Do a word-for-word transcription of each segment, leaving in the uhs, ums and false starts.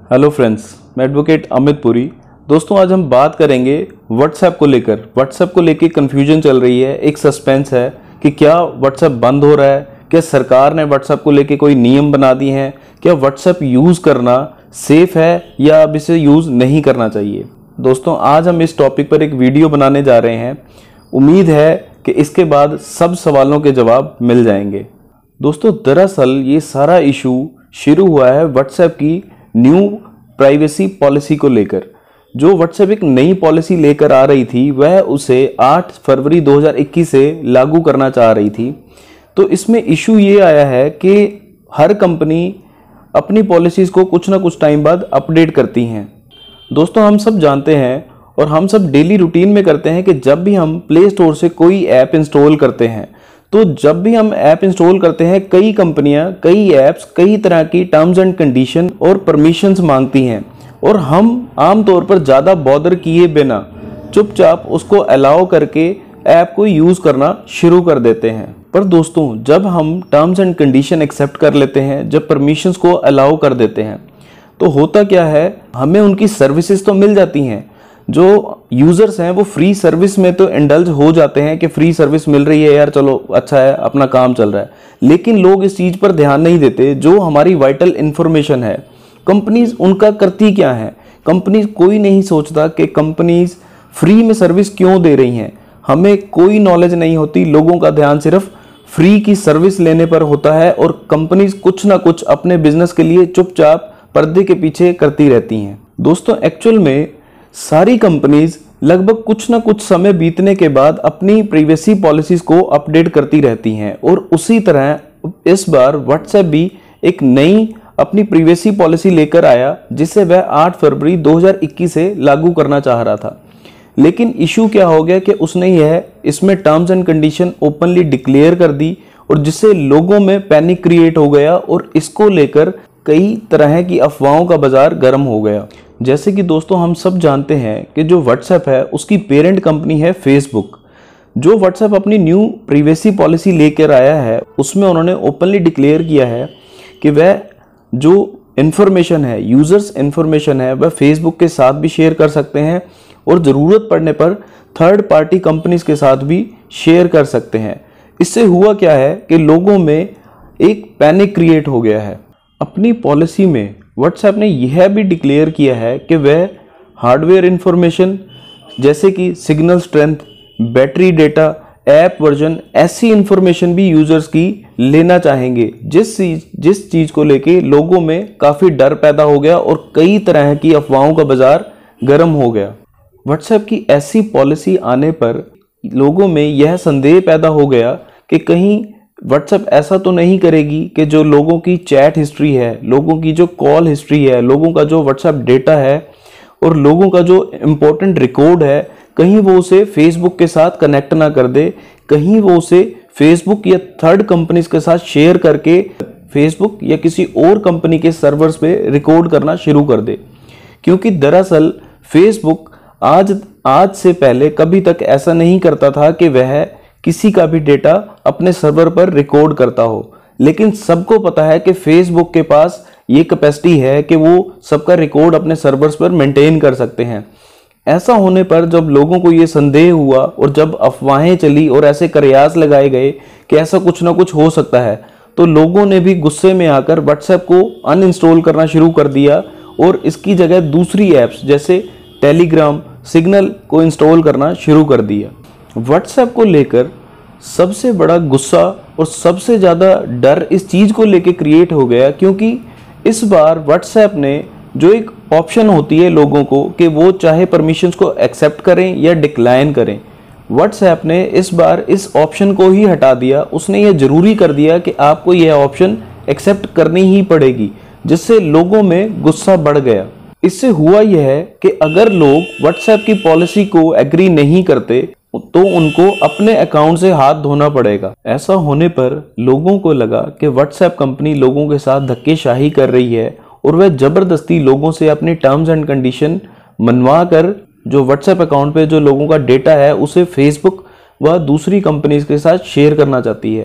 Hello friends, मैं advocate Amit Puri. दोस्तों, आज हम बात करेंगे व्हाट्सएप को लेकर। व्हाट्सएप को लेकर कन्फ्यूजन चल रही है, एक सस्पेंस है कि क्या व्हाट्सएप बंद हो रहा है, क्या सरकार ने व्हाट्सएप को लेकर कोई नियम बना दिए हैं, क्या व्हाट्सएप यूज़ करना सेफ है या अब इसे यूज़ नहीं करना चाहिए। दोस्तों, आज हम इस टॉपिक पर एक वीडियो बनाने जा रहे हैं। उम्मीद है कि इसके बाद सब सवालों के जवाब मिल जाएंगे। दोस्तों, दरअसल ये सारा इशू शुरू हुआ है व्हाट्सएप की न्यू प्राइवेसी पॉलिसी को लेकर। जो व्हाट्सएप एक नई पॉलिसी लेकर आ रही थी, वह उसे आठ फरवरी दो हज़ार इक्कीस से लागू करना चाह रही थी। तो इसमें इशू ये आया है कि हर कंपनी अपनी पॉलिसीज़ को कुछ ना कुछ टाइम बाद अपडेट करती हैं। दोस्तों, हम सब जानते हैं और हम सब डेली रूटीन में करते हैं कि जब भी हम प्ले स्टोर से कोई ऐप इंस्टॉल करते हैं, तो जब भी हम ऐप इंस्टॉल करते हैं, कई कंपनियां, कई ऐप्स, कई तरह की टर्म्स एंड कंडीशन और परमिशंस मांगती हैं और हम आमतौर पर ज़्यादा बॉदर किए बिना चुपचाप उसको अलाउ करके ऐप को यूज़ करना शुरू कर देते हैं। पर दोस्तों, जब हम टर्म्स एंड कंडीशन एक्सेप्ट कर लेते हैं, जब परमिशंस को अलाउ कर देते हैं, तो होता क्या है, हमें उनकी सर्विसेज तो मिल जाती हैं। जो यूज़र्स हैं वो फ्री सर्विस में तो इंडल्ज हो जाते हैं कि फ्री सर्विस मिल रही है यार, चलो अच्छा है, अपना काम चल रहा है। लेकिन लोग इस चीज़ पर ध्यान नहीं देते। जो हमारी वाइटल इन्फॉर्मेशन है, कंपनीज उनका करती क्या है। कंपनीज कोई नहीं सोचता कि कंपनीज फ्री में सर्विस क्यों दे रही हैं। हमें कोई नॉलेज नहीं होती। लोगों का ध्यान सिर्फ फ्री की सर्विस लेने पर होता है और कंपनीज कुछ ना कुछ अपने बिजनेस के लिए चुपचाप पर्दे के पीछे करती रहती हैं। दोस्तों, एक्चुअल में सारी कंपनीज लगभग कुछ ना कुछ समय बीतने के बाद अपनी प्राइवेसी पॉलिसीज को अपडेट करती रहती हैं और उसी तरह इस बार व्हाट्सएप भी एक नई अपनी प्राइवेसी पॉलिसी लेकर आया, जिसे वह आठ फरवरी दो हज़ार इक्कीस से लागू करना चाह रहा था। लेकिन इशू क्या हो गया कि उसने यह इसमें terms and condition openly declare कर दी और जिससे लोगों में पैनिक क्रिएट हो गया और इसको लेकर कई तरह की अफवाहों का बाजार गर्म हो गया। जैसे कि दोस्तों, हम सब जानते हैं कि जो व्हाट्सएप है उसकी पेरेंट कंपनी है फेसबुक। जो व्हाट्सएप अपनी न्यू प्राइवेसी पॉलिसी लेकर आया है, उसमें उन्होंने ओपनली डिक्लेयर किया है कि वह जो इन्फॉर्मेशन है, यूजर्स इन्फॉर्मेशन है, वह फेसबुक के साथ भी शेयर कर सकते हैं और ज़रूरत पड़ने पर थर्ड पार्टी कंपनीज के साथ भी शेयर कर सकते हैं। इससे हुआ क्या है कि लोगों में एक पैनिक क्रिएट हो गया है। अपनी पॉलिसी में व्हाट्सएप ने यह भी डिक्लेयर किया है कि वह हार्डवेयर इंफॉर्मेशन जैसे कि signal strength, battery data, app version, ऐसी इंफॉर्मेशन भी यूजर्स की लेना चाहेंगे, जिस चीज जिस चीज़ को लेके लोगों में काफ़ी डर पैदा हो गया और कई तरह की अफवाहों का बाजार गर्म हो गया। व्हाट्सएप की ऐसी पॉलिसी आने पर लोगों में यह संदेह पैदा हो गया कि कहीं व्हाट्सएप ऐसा तो नहीं करेगी कि जो लोगों की चैट हिस्ट्री है, लोगों की जो कॉल हिस्ट्री है, लोगों का जो व्हाट्सएप डेटा है और लोगों का जो इम्पोर्टेंट रिकॉर्ड है, कहीं वो उसे फेसबुक के साथ कनेक्ट ना कर दे, कहीं वो उसे फेसबुक या थर्ड कंपनीज के साथ शेयर करके फेसबुक या किसी और कंपनी के सर्वर्स पे रिकॉर्ड करना शुरू कर दे। क्योंकि दरअसल फेसबुक आज आज से पहले कभी तक ऐसा नहीं करता था कि वह किसी का भी डेटा अपने सर्वर पर रिकॉर्ड करता हो। लेकिन सबको पता है कि फेसबुक के पास ये कैपेसिटी है कि वो सबका रिकॉर्ड अपने सर्वर्स पर मेंटेन कर सकते हैं। ऐसा होने पर जब लोगों को ये संदेह हुआ और जब अफवाहें चली और ऐसे कयास लगाए गए कि ऐसा कुछ ना कुछ हो सकता है, तो लोगों ने भी गुस्से में आकर व्हाट्सएप को अनइंस्टॉल करना शुरू कर दिया और इसकी जगह दूसरी ऐप्स जैसे टेलीग्राम, सिग्नल को इंस्टॉल करना शुरू कर दिया। व्हाट्सएप को लेकर सबसे बड़ा गुस्सा और सबसे ज़्यादा डर इस चीज़ को लेकर क्रिएट हो गया, क्योंकि इस बार व्हाट्सएप ने जो एक ऑप्शन होती है लोगों को कि वो चाहे परमिशंस को एक्सेप्ट करें या डिक्लाइन करें, व्हाट्सएप ने इस बार इस ऑप्शन को ही हटा दिया। उसने ये ज़रूरी कर दिया कि आपको यह ऑप्शन एक्सेप्ट करनी ही पड़ेगी, जिससे लोगों में गुस्सा बढ़ गया। इससे हुआ यह है कि अगर लोग व्हाट्सएप की पॉलिसी को एग्री नहीं करते तो उनको अपने अकाउंट से हाथ धोना पड़ेगा। ऐसा होने पर लोगों को लगा कि व्हाट्सएप कंपनी लोगों के साथ धक्केशाही कर रही है और वह जबरदस्ती लोगों से अपनी टर्म्स एंड कंडीशन मनवा कर जो व्हाट्सएप अकाउंट पे जो लोगों का डेटा है उसे फेसबुक व दूसरी कंपनीज के साथ शेयर करना चाहती है।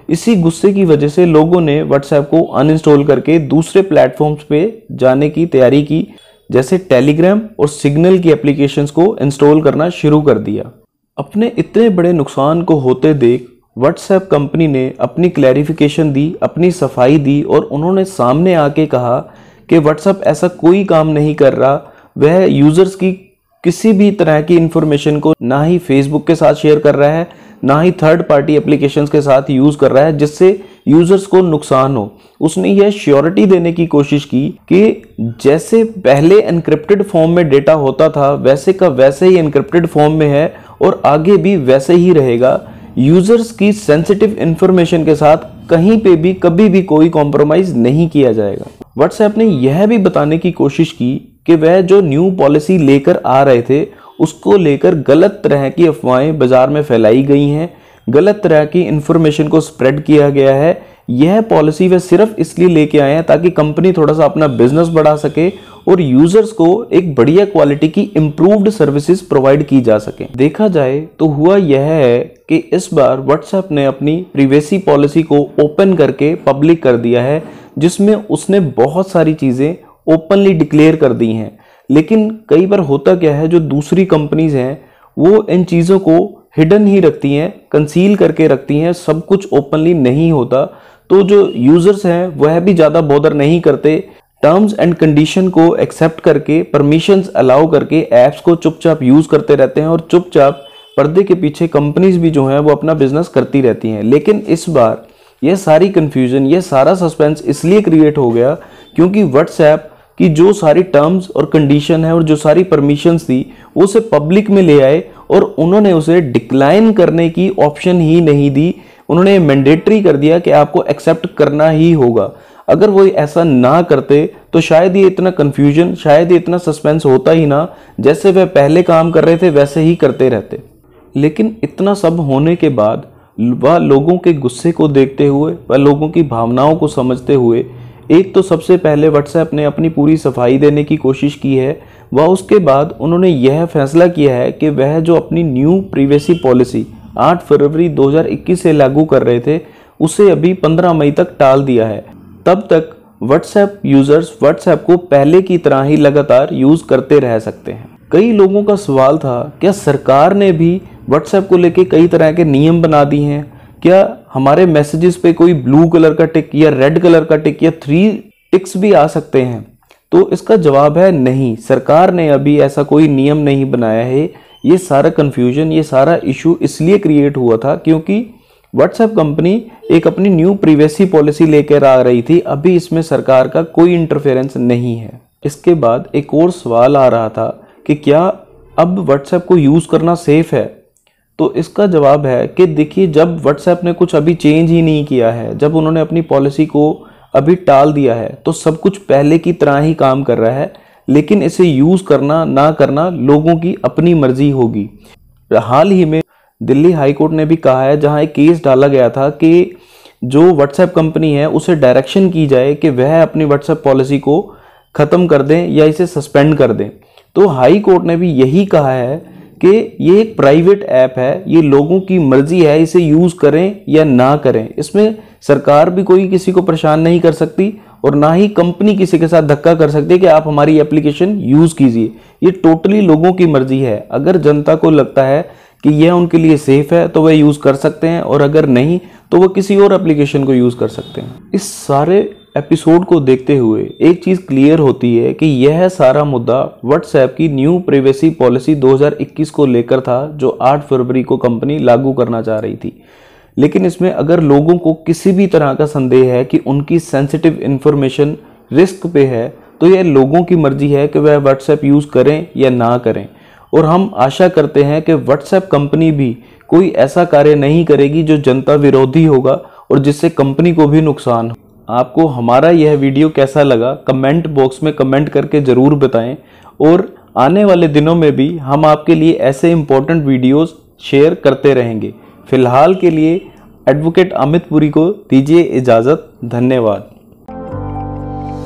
इसी गुस्से की वजह से लोगों ने व्हाट्सएप को अनइंस्टॉल करके दूसरे प्लेटफॉर्म्स पे जाने की तैयारी की, जैसे टेलीग्राम और सिग्नल की एप्लीकेशंस को इंस्टॉल करना शुरू कर दिया। अपने इतने बड़े नुकसान को होते देख व्हाट्सएप कंपनी ने अपनी क्लैरिफिकेशन दी, अपनी सफाई दी और उन्होंने सामने आके कहा कि व्हाट्सएप ऐसा कोई काम नहीं कर रहा, वह यूजर्स की किसी भी तरह की इंफॉर्मेशन को ना ही फेसबुक के साथ शेयर कर रहा है, ना ही थर्ड पार्टी एप्लीकेशंस के साथ यूज कर रहा है जिससे यूजर्स को नुकसान हो। उसने यह श्योरिटी देने की कोशिश की कि जैसे पहले एनक्रिप्टेड फॉर्म में डेटा होता था वैसे का वैसे ही एनक्रिप्टेड फॉर्म में है और आगे भी वैसे ही रहेगा। यूजर्स की सेंसिटिव इंफॉर्मेशन के साथ कहीं पे भी कभी भी कोई कॉम्प्रोमाइज नहीं किया जाएगा। व्हाट्सएप ने यह भी बताने की कोशिश की कि वह जो न्यू पॉलिसी लेकर आ रहे थे उसको लेकर गलत तरह की अफवाहें बाजार में फैलाई गई हैं, गलत तरह की इंफॉर्मेशन को स्प्रेड किया गया है। यह पॉलिसी वे सिर्फ इसलिए लेके आए हैं ताकि कंपनी थोड़ा सा अपना बिजनेस बढ़ा सके और यूजर्स को एक बढ़िया क्वालिटी की इंप्रूव्ड सर्विसेज प्रोवाइड की जा सके। देखा जाए तो हुआ यह है कि इस बार व्हाट्सएप ने अपनी प्राइवेसी पॉलिसी को ओपन करके पब्लिक कर दिया है, जिसमें उसने बहुत सारी चीजें ओपनली डिक्लेयर कर दी हैं। लेकिन कई बार होता क्या है, जो दूसरी कंपनीज हैं वो इन चीजों को हिडन ही रखती हैं, कंसील करके रखती हैं, सब कुछ ओपनली नहीं होता। तो जो यूजर्स हैं वह भी ज्यादा बॉदर नहीं करते, टर्म्स एंड कंडीशन को एक्सेप्ट करके परमिशंस अलाउ करके ऐप्स को चुपचाप यूज करते रहते हैं और चुपचाप पर्दे के पीछे कंपनीज भी जो हैं वो अपना बिजनेस करती रहती हैं। लेकिन इस बार यह सारी कंफ्यूजन, यह सारा सस्पेंस इसलिए क्रिएट हो गया क्योंकि व्हाट्सएप की जो सारी टर्म्स और कंडीशन है और जो सारी परमिशंस थी वो उसे पब्लिक में ले आए और उन्होंने उसे डिक्लाइन करने की ऑप्शन ही नहीं दी। उन्होंने मैंडेटरी कर दिया कि आपको एक्सेप्ट करना ही होगा। अगर वो ऐसा ना करते तो शायद ये इतना कंफ्यूजन, शायद ये इतना सस्पेंस होता ही ना। जैसे वह पहले काम कर रहे थे वैसे ही करते रहते। लेकिन इतना सब होने के बाद वह लोगों के गुस्से को देखते हुए, वह लोगों की भावनाओं को समझते हुए, एक तो सबसे पहले व्हाट्सएप ने अपनी पूरी सफाई देने की कोशिश की है। वह उसके बाद उन्होंने यह फैसला किया है कि वह जो अपनी न्यू प्राइवेसी पॉलिसी आठ फरवरी दो हज़ार इक्कीस से लागू कर रहे थे उसे अभी पंद्रह मई तक टाल दिया है। तब तक व्हाट्सएप यूजर्स व्हाट्सएप को पहले की तरह ही लगातार यूज करते रह सकते हैं। कई लोगों का सवाल था, क्या सरकार ने भी व्हाट्सएप को लेके कई तरह के नियम बना दिए हैं? क्या हमारे मैसेजेस पे कोई ब्लू कलर का टिक या रेड कलर का टिक या थ्री टिक्स भी आ सकते हैं? तो इसका जवाब है नहीं, सरकार ने अभी ऐसा कोई नियम नहीं बनाया है। ये सारा कंफ्यूजन, ये सारा इशू इसलिए क्रिएट हुआ था क्योंकि व्हाट्सएप कंपनी एक अपनी न्यू प्राइवेसी पॉलिसी लेकर आ रही थी। अभी इसमें सरकार का कोई इंटरफेरेंस नहीं है। इसके बाद एक और सवाल आ रहा था कि क्या अब व्हाट्सएप को यूज करना सेफ है? तो इसका जवाब है कि देखिए, जब व्हाट्सएप ने कुछ अभी चेंज ही नहीं किया है, जब उन्होंने अपनी पॉलिसी को अभी टाल दिया है, तो सब कुछ पहले की तरह ही काम कर रहा है। लेकिन इसे यूज करना ना करना लोगों की अपनी मर्जी होगी। हाल ही में दिल्ली हाई कोर्ट ने भी कहा है, जहां एक केस डाला गया था कि जो व्हाट्सएप कंपनी है उसे डायरेक्शन की जाए कि वह अपनी व्हाट्सएप पॉलिसी को खत्म कर दें या इसे सस्पेंड कर दें। तो हाई कोर्ट ने भी यही कहा है कि ये एक प्राइवेट ऐप है, ये लोगों की मर्जी है, इसे यूज करें या ना करें। इसमें सरकार भी कोई किसी को परेशान नहीं कर सकती और ना ही कंपनी किसी के साथ धक्का कर सकती है कि आप हमारी एप्लीकेशन यूज कीजिए। ये टोटली लोगों की मर्जी है। अगर जनता को लगता है कि यह उनके लिए सेफ है तो वह यूज कर सकते हैं, और अगर नहीं तो वह किसी और एप्लीकेशन को यूज कर सकते हैं। इस सारे एपिसोड को देखते हुए एक चीज क्लियर होती है कि यह सारा मुद्दा व्हाट्सएप की न्यू प्राइवेसी पॉलिसी दो हज़ार इक्कीस को लेकर था, जो आठ फरवरी को कंपनी लागू करना चाह रही थी। लेकिन इसमें अगर लोगों को किसी भी तरह का संदेह है कि उनकी सेंसिटिव इंफॉर्मेशन रिस्क पे है, तो यह लोगों की मर्जी है कि वह व्हाट्सएप यूज करें या ना करें। और हम आशा करते हैं कि व्हाट्सएप कंपनी भी कोई ऐसा कार्य नहीं करेगी जो जनता विरोधी होगा और जिससे कंपनी को भी नुकसान हो। आपको हमारा यह वीडियो कैसा लगा कमेंट बॉक्स में कमेंट करके ज़रूर बताएं, और आने वाले दिनों में भी हम आपके लिए ऐसे इंपॉर्टेंट वीडियोस शेयर करते रहेंगे। फिलहाल के लिए एडवोकेट अमित पुरी को दीजिए इजाज़त। धन्यवाद।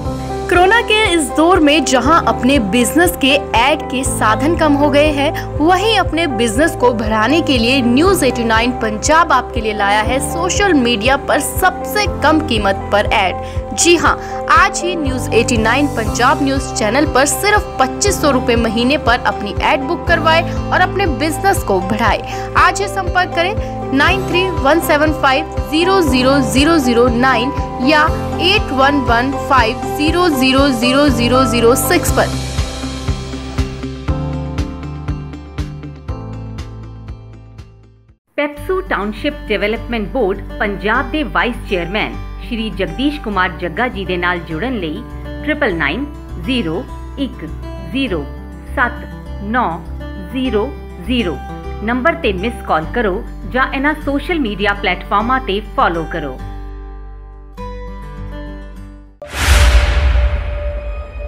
कोरोना के इस दौर में जहां अपने बिजनेस के ऐड के साधन कम हो गए हैं, वहीं अपने बिजनेस को बढ़ाने के लिए न्यूज नवासी पंजाब आपके लिए लाया है सोशल मीडिया पर सबसे कम कीमत पर ऐड। जी हां, आज ही न्यूज नवासी पंजाब न्यूज चैनल पर सिर्फ पच्चीस सौ रूपए महीने पर अपनी ऐड बुक करवाए और अपने बिजनेस को बढ़ाए। आज ही संपर्क करें nine three one seven five zero zero zero zero nine या eight one one five zero zero zero zero zero six पर। PEPSU township development board Punjab ਦੇ ਵਾਈਸ ਚੇਅਰਮੈਨ ਸ਼੍ਰੀ ਜਗਦੀਸ਼ ਕੁਮਾਰ ਜੱਗਾ ਜੀ ਦੇ ਨਾਲ ਜੁੜਨ ਲਈ ਨਾइन नाइन ਜ਼ੀਰੋ ਇੱਕ ਜ਼ੀਰੋ ਸੱਤ नौ ਜ਼ੀਰੋ ਜ਼ੀਰੋ ਨੰਬਰ ਤੇ ਮਿਸ ਕਾਲ ਕਰੋ ਜਾਂ ਇਹਨਾਂ ਸੋਸ਼ਲ ਮੀਡੀਆ ਪਲੇਟਫਾਰਮਾਂ ਤੇ ਫੋਲੋ ਕਰੋ।